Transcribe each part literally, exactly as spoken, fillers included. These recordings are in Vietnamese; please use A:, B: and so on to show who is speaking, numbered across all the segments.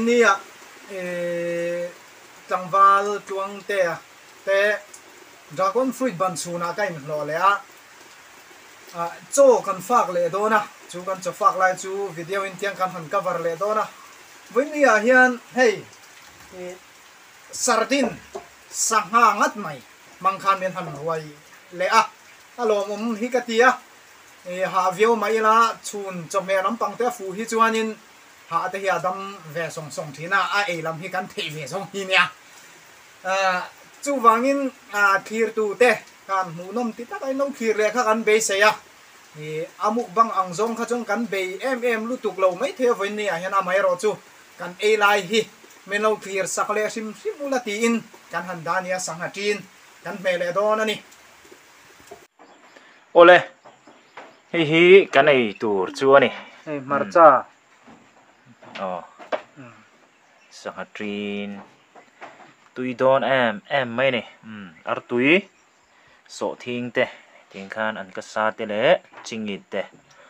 A: ni à chẳng val chuang te te dragon fruit ban chuna kai lo le a à cho kan phak le do na chu kan cho phak lai chu video in tiang kan han cover le do na với ni à hian hey sardin sangha ngat mai mang khan men han ruai le a alo mum hi ka tia e ha view mai la chun chome lam pang te fu hi chuanin ha te hi adam ve song song thina a e lam hi kan the ve song hi nia a chu wangin a thir tu te kan mu nom ti ta kai no khir le kha kan be se ya e amuk bang ang zong kha chong kan be em em lu tuk lo mai the voi ni a hian a mai ro chu kan e lai hi meno clear sakle sim simulati in kan handania sangatin kan mele don ani
B: ole hi hi cái này tur chua nè
A: marcha
B: ờ sangatrin tui don em em mấy nè ar tui so thing te thing khan an ka sa te le chingit te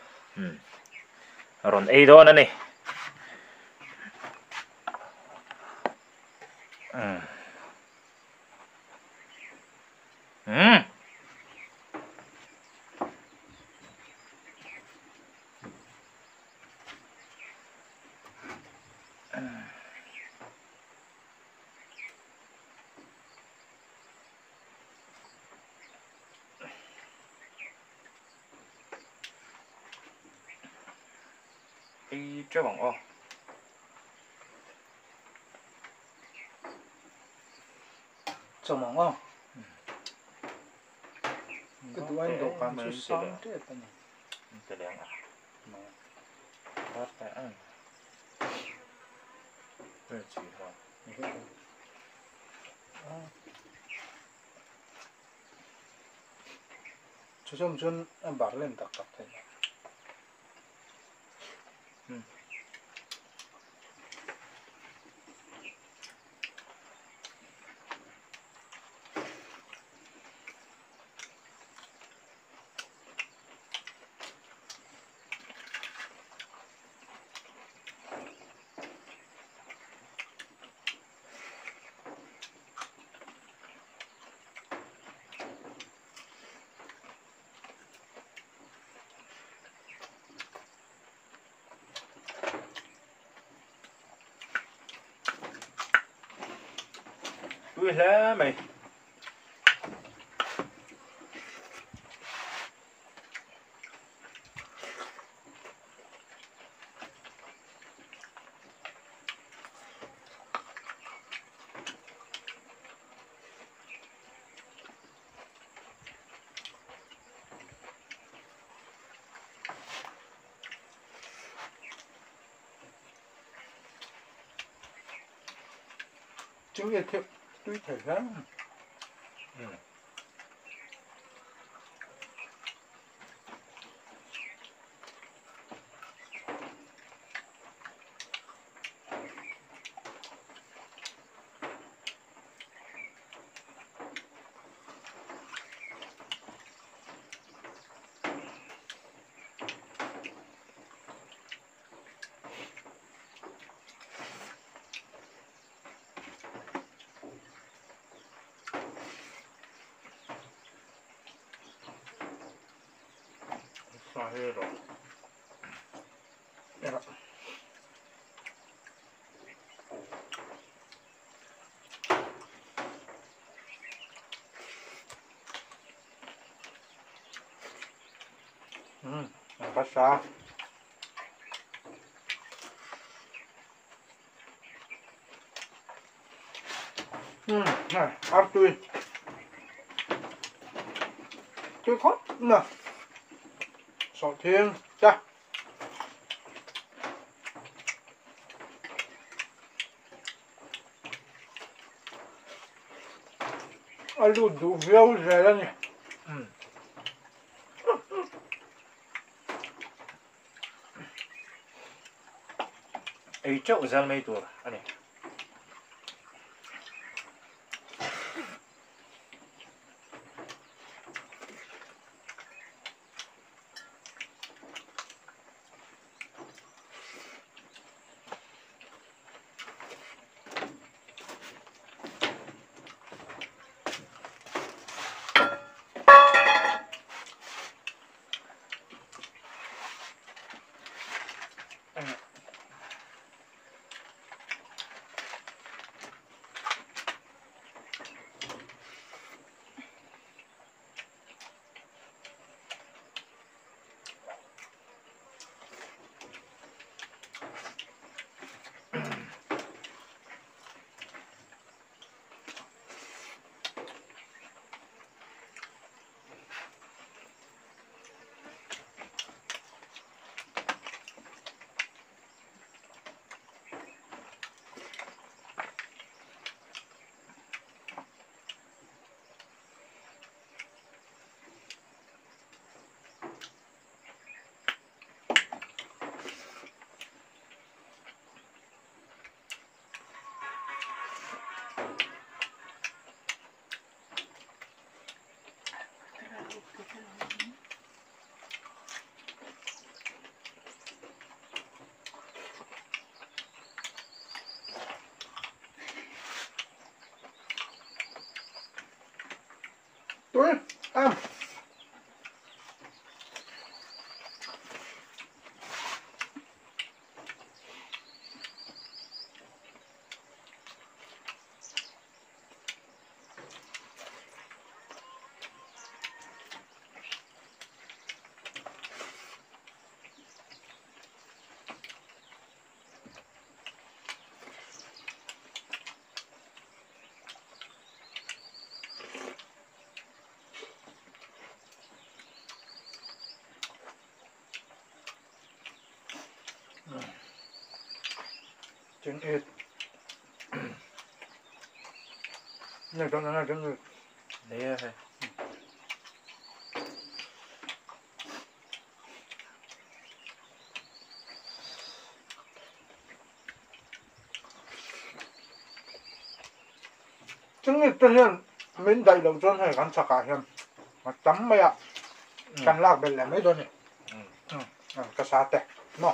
B: ron ei don ani 음. 음. 이 저방 어.
A: chomong o cái đuôi anh đồ cán chú sáng thế ta nhỉ
B: cái đèn à bắt tay ăn cái gì thôi
A: chú trong chân em bảo lên đặc đặc thế
B: vui lắm mày
A: chứng nghiệp thiệu tuy thể lắm
B: ừ.
A: sao hết rồi dạ. Ừ, bắt xa ừ, này, ăn tươi tươi khót nè sọ thiên cha alu đủ véo rẻ ra nhỉ
B: ừ. ấy chỗ ra mấy tuổi anh này
A: Tôi em chân ít này con này chân ít
B: đấy hay
A: chân ít tên hiền mình đại đầu chân hay gắn chặt cả hiền mà chấm mày ạ căn lạc bên là mấy đôi này ừ cái sao thế nó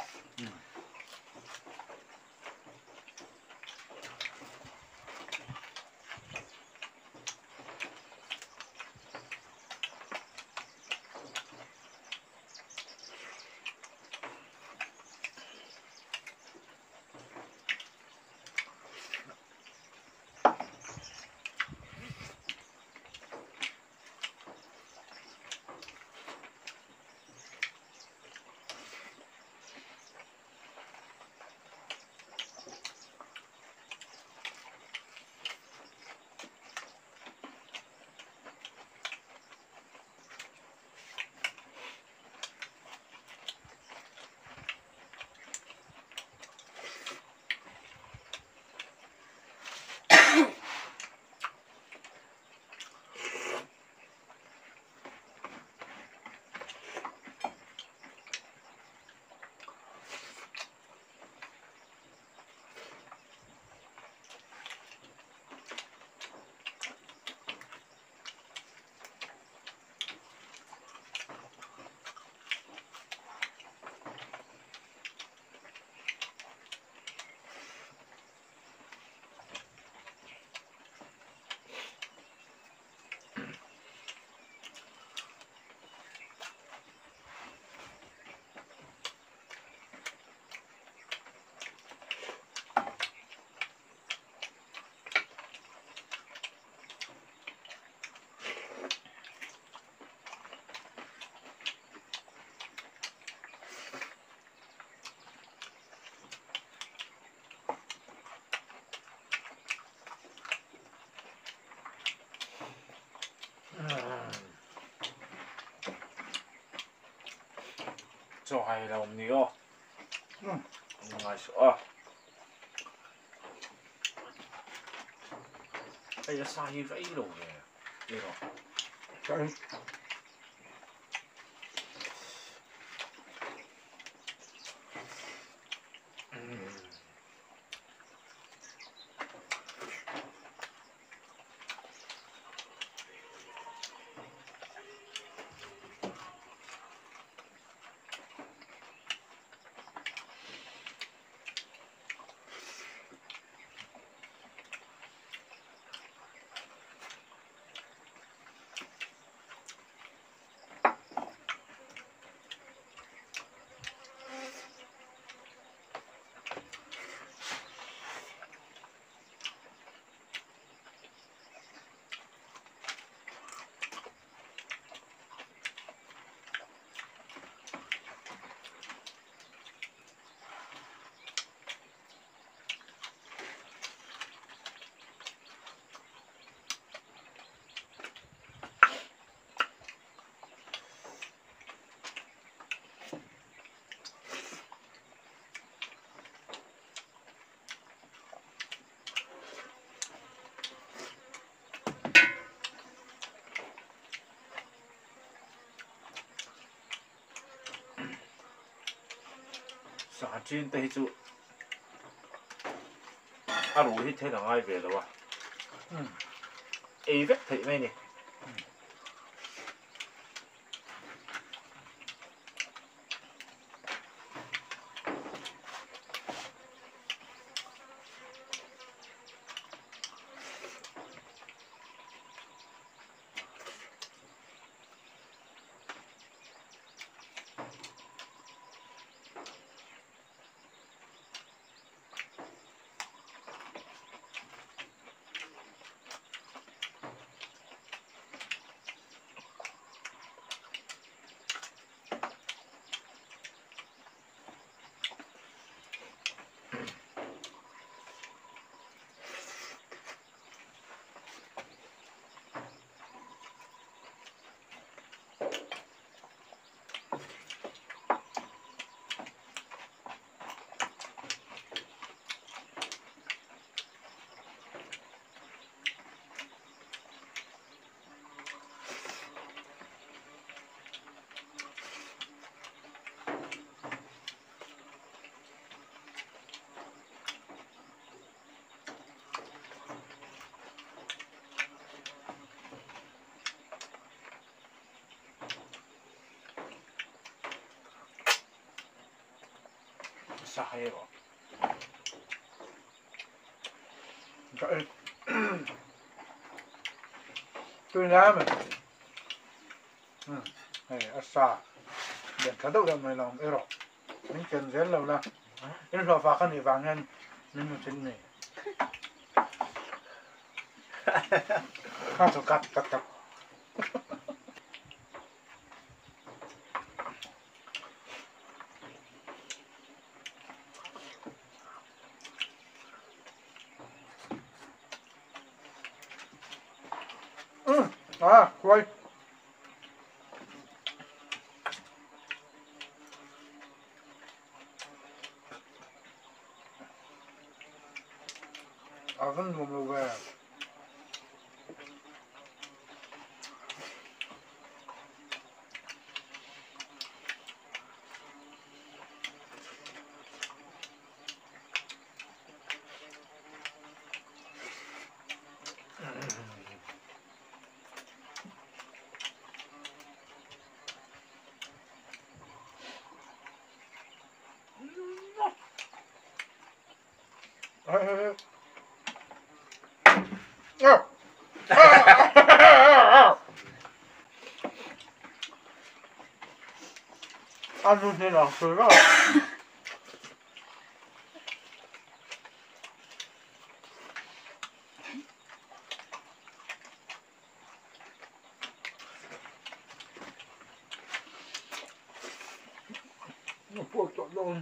B: 就係啦，唔要，
A: 嗯，
B: 唔係啊，哎呀，晒飛路嘅呢個，
A: chân
B: 嗯，啥轉地就，阿路去睇同嗌別啦喎，
A: 嗯
B: A 嘅睇咩呢？
A: sai rồi cái tôi nói mà này asa để cái đâu là mày làm rồi mình cần rất lâu là nên là phá cái này vàng hơn nên mình xin này không cắt cắt cắt ừ à quay à vẫn một lô về ăn luôn thế nào sướng rồi nó phụ trộn luôn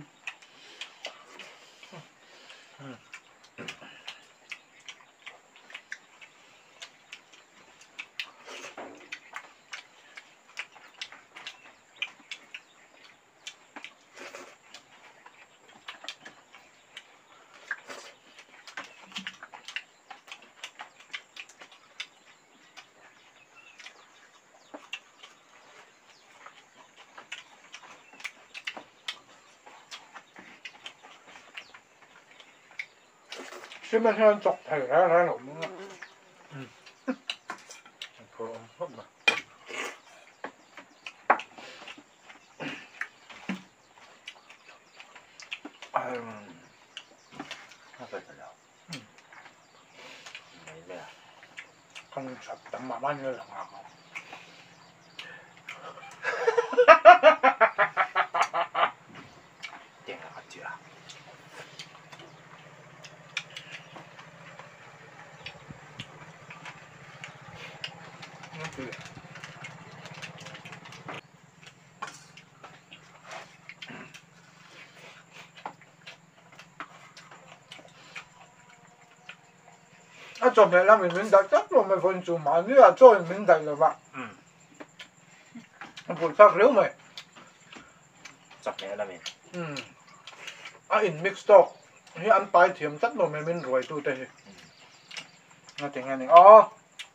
A: xem xem chọc thầy ra ra lộn nữa thôi ông hấp mà
B: nó phải thật đâu mấy đây à
A: không sạch tầm mà bao nhiêu là ngọc
B: tiền là chưa
A: à chọc thầy là mình mình đã chắc rồi mình phân chủ mà nếu là cho mình thầy là vậy ừ phụ trách nếu mày
B: chọc này là mình
A: ừ à in mix stock thì ăn bài thiểm chắc rồi mình mình rồi tu tây nó tiếng anh này oh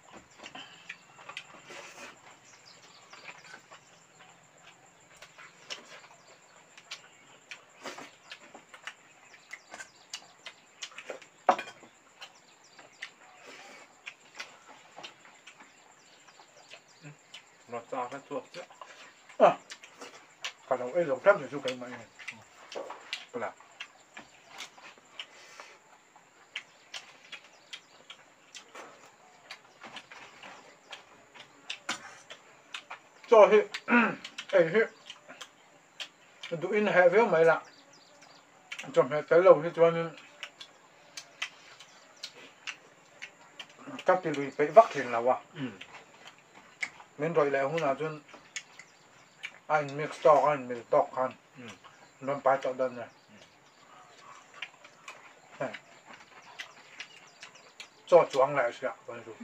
B: nó cho cái chuột chứ
A: à cả đồng ấy đồng trăm thì chú cái mày này là cho hi ấy hi tụi in hệ với mày là trong hệ tới lâu thì cho nên các cái lùi bị vắt thì là wa mình rồi lại hôm nào chun anh mix stock anh mix stock anh nó phải cho đơn này cho chuang lại sẽ còn rồi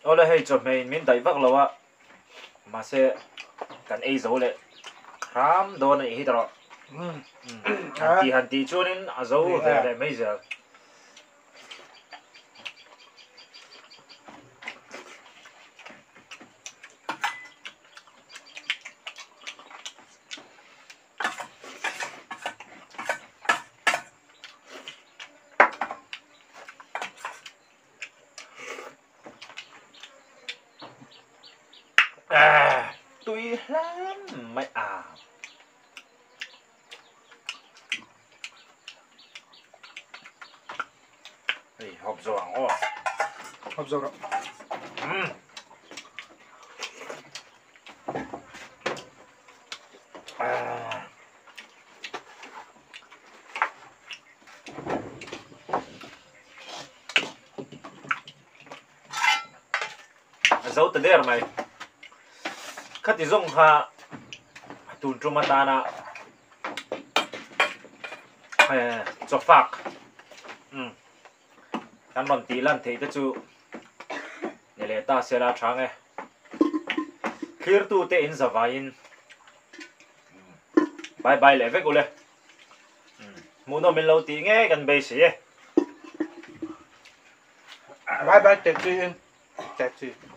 B: ô là hay chụp mày mình đẩy vác lâu á mà sẽ cần ấy dấu lệ ram đồ này hết rồi hàn tì hàn tì cho nên à dấu về đây mấy giờ à tùy lắm mày à Ê, hộp giòn ô
A: hộp dầu đó
B: ừ. À. Dấu từ đây mày khát thì dùng ha tuôn trộm ta na cho phạc ừ anh còn tí lần thấy cái chú để lấy ta sẽ là trắng ấy clear tu te in zavain bye bye lấy về cô lên muốn nó mình lâu tí nghe gần bê xí
A: bye bye tẹt chi tẹt chi